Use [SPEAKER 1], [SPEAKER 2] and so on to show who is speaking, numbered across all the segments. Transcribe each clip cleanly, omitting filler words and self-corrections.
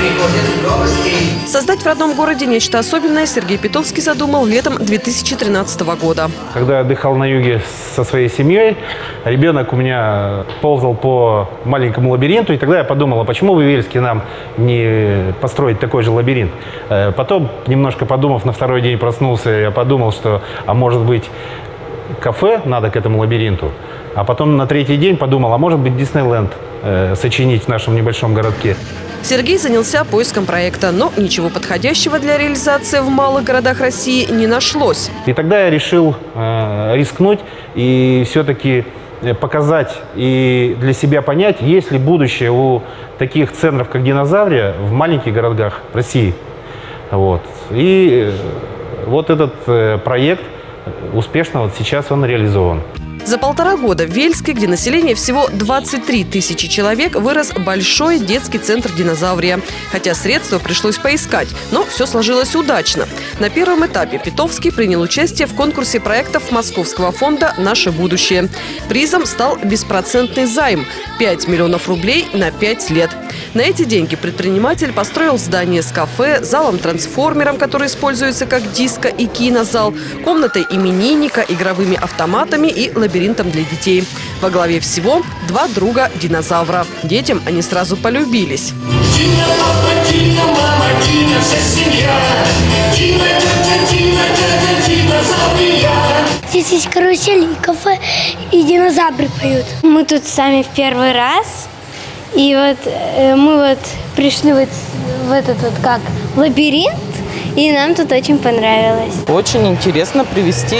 [SPEAKER 1] Создать в родном городе нечто особенное Сергей Петовский задумал летом 2013 года.
[SPEAKER 2] Когда я отдыхал на юге со своей семьей, ребенок у меня ползал по маленькому лабиринту, и тогда я подумал, а почему в Ивельске нам не построить такой же лабиринт? Потом, немножко подумав, на второй день проснулся, я подумал, что, а может быть, кафе надо к этому лабиринту? А потом на третий день подумал, а может быть, Диснейленд сочинить в нашем небольшом городке?
[SPEAKER 1] Сергей занялся поиском проекта, но ничего подходящего для реализации в малых городах России не нашлось.
[SPEAKER 2] И тогда я решил рискнуть и все-таки показать и для себя понять, есть ли будущее у таких центров, как Динозаврия, в маленьких городах России. Вот. И вот этот проект успешно вот сейчас он реализован.
[SPEAKER 1] За 1,5 года в Вельске, где население всего 23 тысячи человек, вырос большой детский центр «Динозаврия». Хотя средства пришлось поискать, но все сложилось удачно. На первом этапе Петовский принял участие в конкурсе проектов Московского фонда «Наше будущее». Призом стал беспроцентный займ – 5 миллионов рублей на 5 лет. На эти деньги предприниматель построил здание с кафе, залом-трансформером, который используется как диско- и кинозал, комнатой именинника, игровыми автоматами и лабиринтом для детей. Во главе всего 2 друга динозавра. Детям они сразу полюбились.
[SPEAKER 3] Дина, папа, Дина, мама, Дина, вся семья. Дина, тетя, Дина, дядя, динозаврия.
[SPEAKER 4] Здесь есть карусель, и кафе, и динозавры поют. Мы тут сами в первый раз. И вот мы вот пришли вот в этот вот как лабиринт, и нам тут очень понравилось.
[SPEAKER 5] Очень интересно привести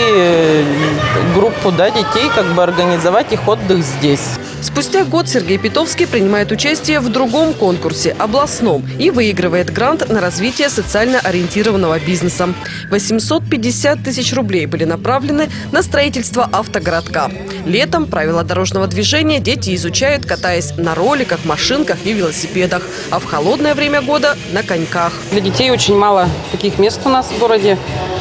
[SPEAKER 5] группу детей, как бы организовать их отдых здесь.
[SPEAKER 1] Спустя год Сергей Петовский принимает участие в другом конкурсе – областном, и выигрывает грант на развитие социально ориентированного бизнеса. 850 тысяч рублей были направлены на строительство автогородка. Летом правила дорожного движения дети изучают, катаясь на роликах, машинках и велосипедах, а в холодное время года – на коньках.
[SPEAKER 5] Для детей очень мало таких мест у нас в городе.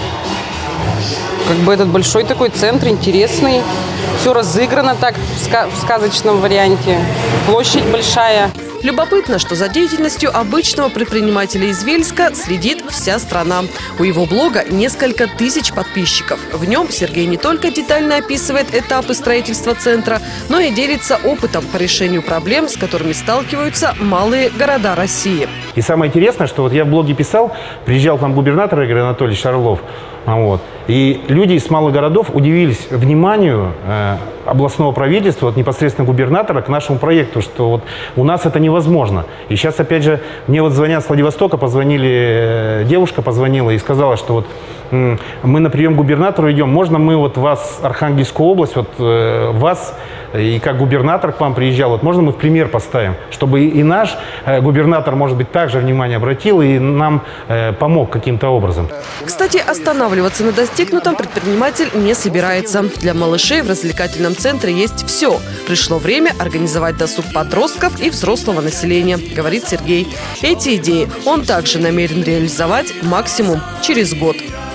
[SPEAKER 5] Как бы этот большой такой центр, интересный. Все разыграно так в сказочном варианте. Площадь большая.
[SPEAKER 1] Любопытно, что за деятельностью обычного предпринимателя из Вельска следит вся страна. У его блога несколько тысяч подписчиков. В нем Сергей не только детально описывает этапы строительства центра, но и делится опытом по решению проблем, с которыми сталкиваются малые города России.
[SPEAKER 2] И самое интересное, что вот я в блоге писал, приезжал там губернатор Игорь Анатольевич Орлов, вот, и люди из малых городов удивились вниманию областного правительства, вот, непосредственно губернатора, к нашему проекту, что вот у нас это невозможно. И сейчас, опять же, мне вот звонят с Владивостока, девушка позвонила и сказала, что вот мы на прием к губернатору идем, можно мы вот вас, Архангельскую область, вот вас, и как губернатор к вам приезжал, вот можно мы в пример поставим, чтобы и наш губернатор, может быть, также внимание обратил и нам помог каким-то образом.
[SPEAKER 1] Кстати, останавливаться на достигнутом предприниматель не собирается. Для малышей в развлекательном центре есть все. Пришло время организовать досуг подростков и взрослого населения, говорит Сергей. Эти идеи он также намерен реализовать максимум через год.